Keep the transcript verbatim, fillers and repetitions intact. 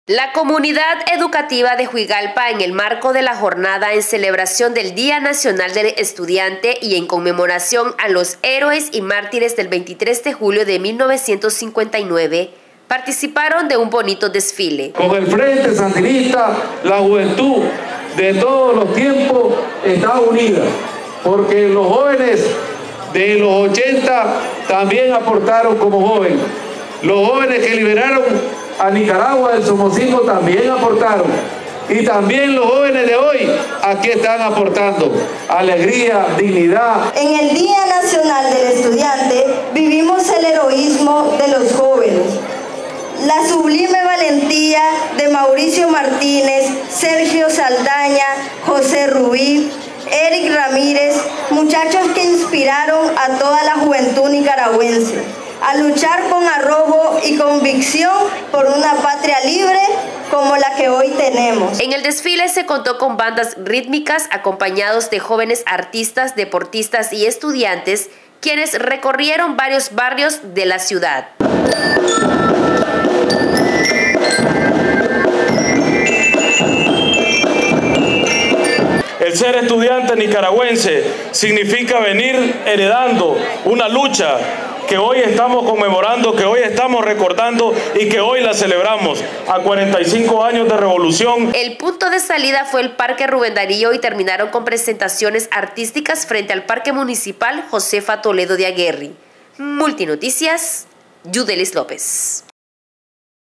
La comunidad educativa de Juigalpa, en el marco de la jornada en celebración del Día Nacional del Estudiante y en conmemoración a los héroes y mártires del veintitrés de julio de mil novecientos cincuenta y nueve, participaron de un bonito desfile. Con el Frente Sandinista, la juventud de todos los tiempos está unida, porque los jóvenes de los ochenta también aportaron como jóvenes. Los jóvenes que liberaron a Nicaragua del somocismo también aportaron, y también los jóvenes de hoy aquí están aportando alegría, dignidad. En el Día Nacional del Estudiante vivimos el heroísmo de los jóvenes, la sublime valentía de Mauricio Martínez, Sergio Saldaña, José Rubí, Eric Ramírez, muchachos que inspiraron a toda la juventud nicaragüense a luchar con arrojo y convicción por una patria libre como la que hoy tenemos. En el desfile se contó con bandas rítmicas acompañados de jóvenes artistas, deportistas y estudiantes, quienes recorrieron varios barrios de la ciudad. El ser estudiante nicaragüense significa venir heredando una lucha que hoy estamos conmemorando, que hoy estamos recordando y que hoy la celebramos a cuarenta y cinco años de revolución. El punto de salida fue el Parque Rubén Darío y terminaron con presentaciones artísticas frente al Parque Municipal Josefa Toledo de Aguerri. Multinoticias, Yudelis López.